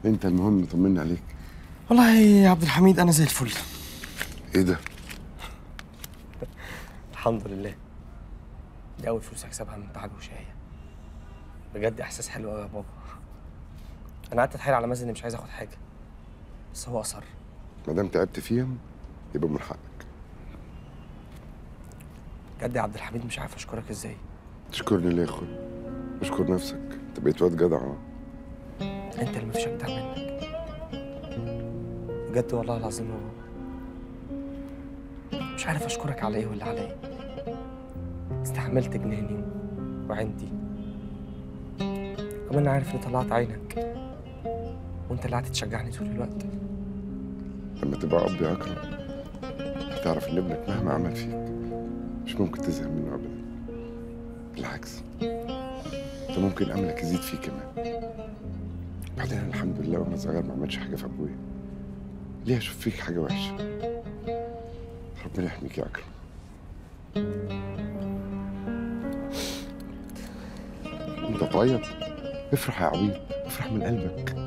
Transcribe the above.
انت المهم طمني عليك. والله يا عبد الحميد انا زي الفل. ايه ده؟ الحمد لله. دي اول فلوس اكسبها من تعب وشايه. بجد احساس حلو قوي يا بابا. انا قعدت اتحايل على مازن اني مش عايز اخد حاجه، بس هو اصر. ما دام تعبت فيهم يبقى من حقك. بجد يا عبد الحميد مش عارف اشكرك ازاي. تشكرني ليه يا اخويا؟ اشكر نفسك، انت بقيت واد جدع اهو. انت اللي مفيش اجدع منك. بجد والله العظيم يا بابا. مش عارف اشكرك على ايه ولا على ايه. استحملت جناني وعندي. كمان عارف اني طلعت عينك، وانت اللي قعدت تشجعني طول الوقت. لما تبقى اب يا اكرم هتعرف ان ابنك مهما عمل فيك مش ممكن تزهق منه ابدا. بالعكس، انت ممكن املك يزيد فيه كمان. بعدين أنا الحمد لله وانا صغير ما عملتش حاجه في ابويا. ليه اشوف فيك حاجه وحشه؟ ربنا يحميك يا اكرم. انت تعيط؟ افرح يا عبيط، افرح من قلبك.